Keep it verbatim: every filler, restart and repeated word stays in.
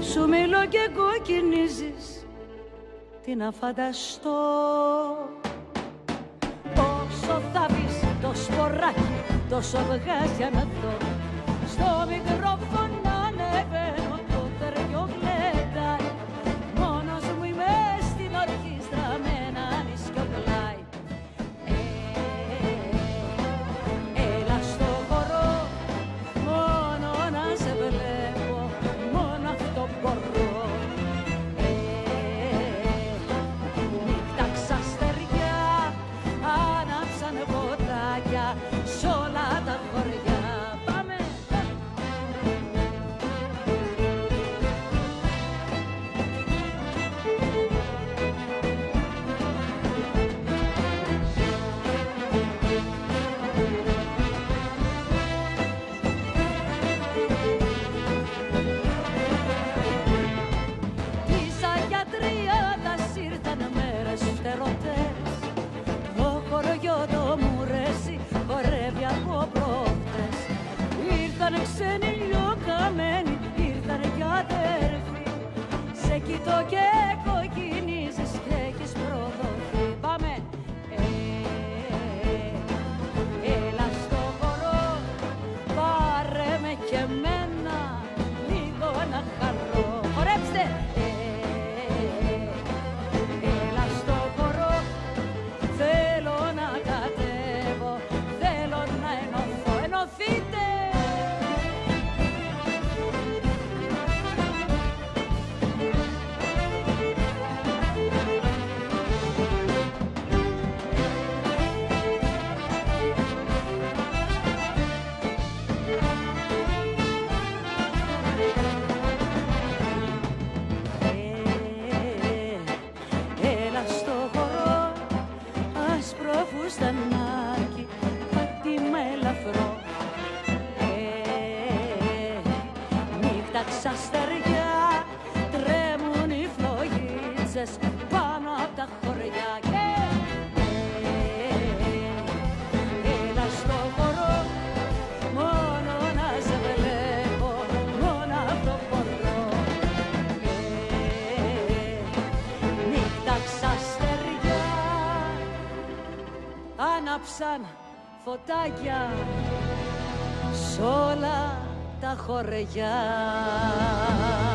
Σου μιλώ και κοκκινίζεις, τι να φανταστώ. Πόσο θα πεις το σποράκι, τόσο βγάζει για να δω. Στο μικρόφωνο ανεβαίνω, το θεριό γλεντάει. Μόνος μου είμαι στην ορχήστρα με έναν ίσκιο πλάι. Ε, έλα στο χορό, μόνο να σε βλέπω, μόνο αυτό μπορώ. Ε, νύχτα ξαστεριά, άναψαν ποτάκια σ' όλα τα χωριά. Πάμε! Τις αγιατριάδας ήρθαν μέρες φτερωτές. Το χωριό το μουρέσι χορεύει από προχτές. Ήρθανε ξένοι λιωκαμένοι, ήρθανε κι αδέρφοι. Σε κοιτώ και κοκκινίζεις και έχεις προδοθεί. Πάμε! Ε, έλα στο χορό, πάρε με και εμένα λίγο να χαρώ. Χορέψτε! Ε, έλα στο χορό, θέλω να κατέβω, θέλω να ενωθώ. Ενωθείτε! Έλα στο χορό, άσπρο φουστανάκι, πάτημα ελαφρό. Ε, νύχτα ξαστεριά, τρέμουν οι φλογίτσες πάνω απ' τα χωριά. Και, ε, έλα στο χορό, μόνο να σε βλέπω, μόνο αυτό μπορώ. Νύχτα ξαστεριά, άναψαν φωτάκια σ' όλα τα χωριά.